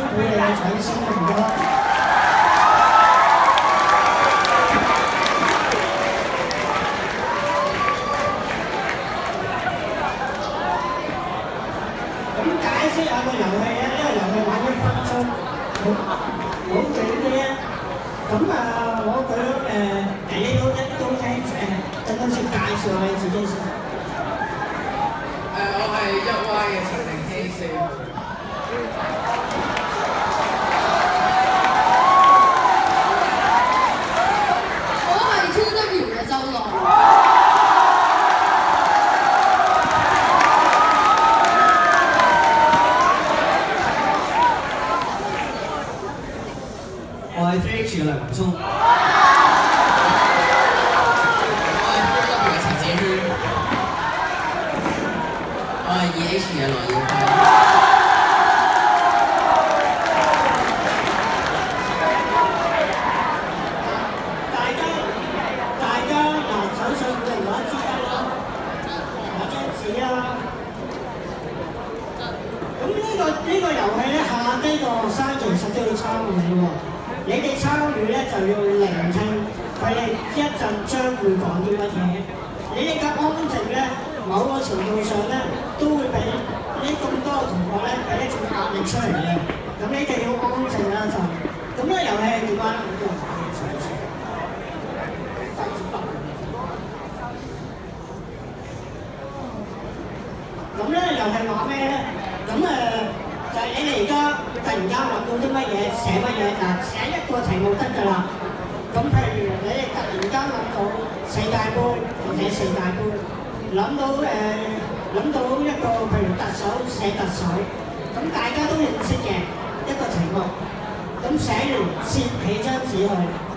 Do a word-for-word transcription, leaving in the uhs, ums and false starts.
鼓勵嘅掌聲啊！唔該。咁解釋下個遊戲咧，呢個遊戲玩一分鐘，好好短嘅啫。咁啊，我舉誒誒，你都都聽誒，等陣先介紹下你自己先。 誒，我係一 Y 嘅陳定希先。 我係 two W 嘅周樂。 我係 three H 嘅梁文聰。 我係 four W 嘅陳子軒。我係二 H 嘅羅耀輝。 大家大家嗱，手上每人攞一支筆啦，攞張紙啦。咁呢個呢個遊戲咧，下低個學生其實都要參與喎。你哋參與咧就要聆聽佢哋一陣將會講啲乜嘢。你哋嘅安靜咧，某個程度上咧都會俾呢咁多同學咧俾一種壓力出嚟嘅。咁你哋要安靜啦就。咁呢個遊戲係點玩咧？咁咧又係話咩咧？咁誒、呃、就係、是、你哋而家突然間諗到啲乜嘢，寫乜嘢嗱，寫一個題目得㗎啦。咁譬如你哋突然間諗到世界盃或者世界盃，諗到誒諗、呃、到一個譬如特首寫特首，咁大家都認識嘅一個題目，咁寫完摺起張紙去。